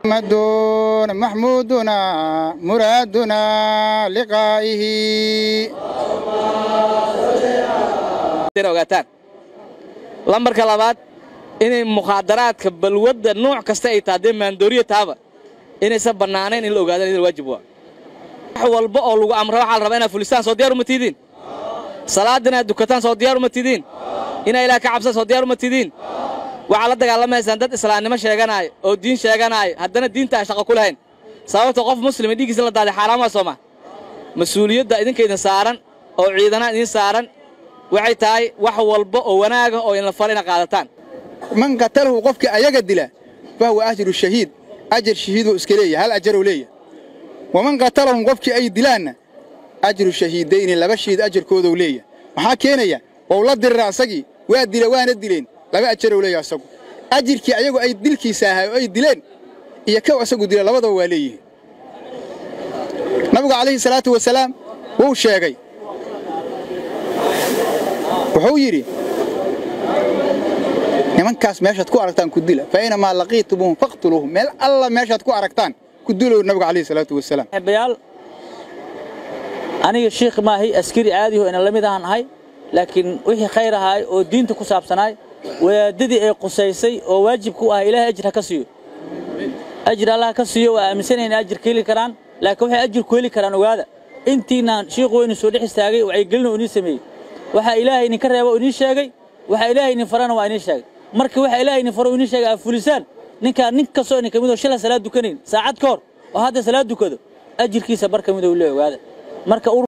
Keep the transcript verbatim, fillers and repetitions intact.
محمد محمودنا مرادنا لقائه لمبر كلابات إن مخدرات كبلود النوع كستأي تعدين من دورية تابا إن سبنانين اللي وقادين الواجب وا حول بقى لو أمر على ربنا فلسطين صديار متيدين صلاتنا دكتان صديار متيدين إن إلى كعبسة صديار متيدين وعلى ذلك الله ما يسندت إسلام ما شيء أو دين شيء هدنا الدين تعشق كلهن سواء توقف مسلم يديك زل ده حرام وصمة مسؤولية ده إذا كده سارن أو عيدنا إذا سارن وعيتاي وحول بقى وناجه أو إن الفريق قادتان من قتله وقفك أيجد له فهو أجر الشهيد أجر شهيد وإسكالية هل أجره ليه ومن قتلهم وقفك أي دلان أجر الشهيدين اللي بشهد أجر كودو ليه وحكينا وولد الرأسجي وادي وان الدلين لا أجره ليه أسقو أجر كي أيجو أي دل كي ساها أي دلين يكوا أسقو دل لا وضع وليه نبي عليه الصلاة والسلام هو شاقي وهو يري niman kaas meeshaad ku aragtaan ku dila faayna ma laqeeytuhum faqtuluhum meel alla meeshaad ku aragtaan ku dilo nabiga kaleey salaatu wasalaam habayal aniga sheekh maahi askari caadi oo in la mid ahaan hay laakiin wixii khayr ahay oo diinta ku saabsanay wadaadii ay qusaysay oo waajib ku ah ilaahay ajr ka siiyo ajr Allah ka siiyo waa aaminsanayna ajr keeli karaan laakiin waxay ajr ku heli karaan ogaada intiina sheekh weyn soo dhex istaagay waxay gelin oo inii sameeyay waxa ilaahay in ka reebo oo inii sheegay waxa ilaahay in farana waa inii sheegay markii waxa ilaahay in faro inii sheegay fulisaan ninka nin ka soo in kamid oo shalay salaad dukaneen saacad koor oo hadda salaad dukado ajirkiisa bar kamid oo leeyahay marka